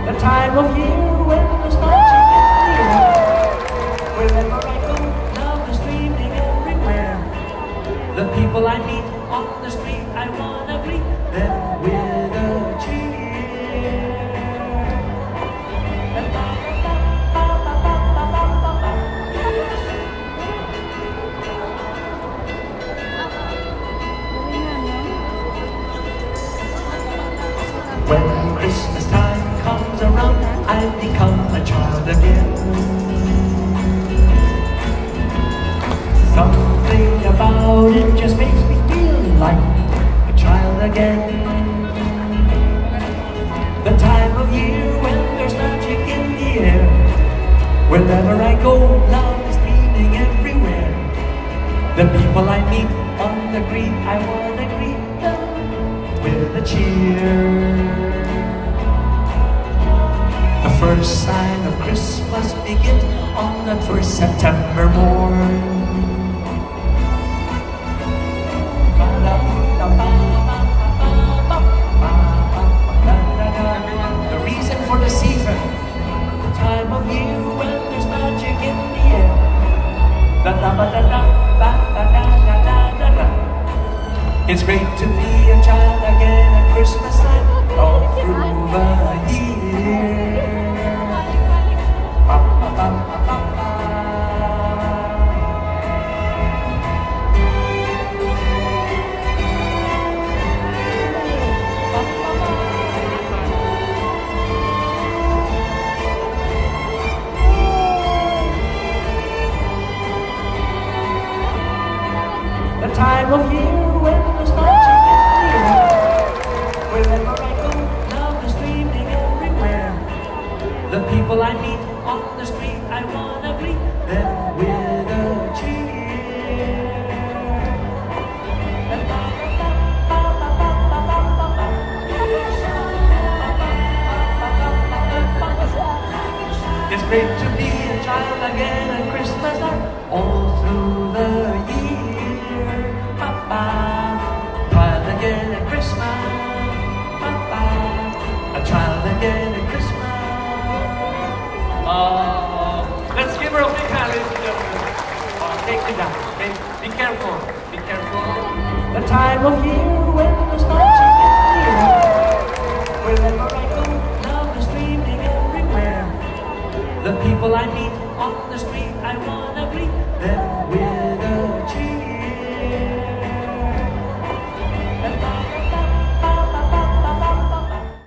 The time of year when the stars are in the air. Wherever I go, love is streaming everywhere. The people I meet on the street, I wanna greet them with a cheer. When Christmas time comes around, I become a child again. Something about it just makes me feel like a child again. The time of year when there's magic in the air. Wherever I go, love is beaming everywhere. The people I meet on the green, I wanna greet them with a cheer. The first sign of Christmas begins on the first September morn. The reason for the season, the time of year when there's magic in the air. Da da da da da da da da da da. It's great to be a child again at Christmas time, all through the year. Ba, ba, ba, ba, ba, ba. The time of year when the stars are in the air. Wherever I go, love is streaming everywhere. The people I meet on the street, I wanna greet them with a cheer. It's great to be a child again at Christmas time, all through the year. Child again at Christmas. A child again at Christmas. Let's give her a big hand, ladies and gentlemen. Take it down. Okay, be careful. Be careful. The time of year when the stars are in the air. Wherever I go, love is streaming everywhere. The people I meet